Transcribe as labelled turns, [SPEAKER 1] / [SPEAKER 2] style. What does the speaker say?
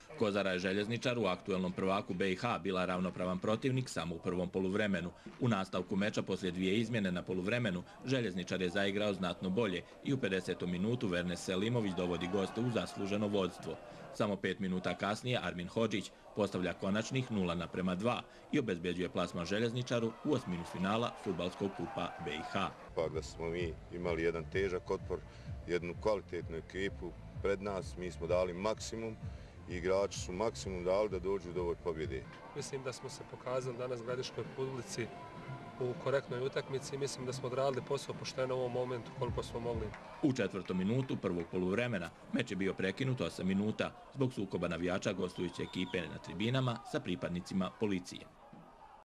[SPEAKER 1] Kozara je Željezničar u aktuelnom prvaku BiH bila ravnopravan protivnik samo u prvom poluvremenu. U nastavku meča poslije dvije izmjene na poluvremenu Željezničar je zaigrao znatno bolje i u 50. minutu Vernes Selimović dovodi goste u zasluženo vodstvo. Samo 5 minuta kasnije Armin Hodžić postavlja konačnih 0:2 i obezbeđuje plasman Željezničaru u osminu finala Fudbalskog kupa BiH.
[SPEAKER 2] Pa da smo mi imali jedan težak otpor, jednu kvalitetnu ekipu pred nas, mi smo dali maksimum i igrači su maksimum dali da dođu do ove pobjede.
[SPEAKER 3] Mislim da smo se pokazali danas Gradiškoj publici u korektnoj utakmici i mislim da smo odradili posao pošteno u ovom momentu koliko smo mogli.
[SPEAKER 1] U 4. minutu prvog poluvremena meč je bio prekinut 8 minuta zbog sukoba navijača gostujuće ekipe na tribinama sa pripadnicima policije.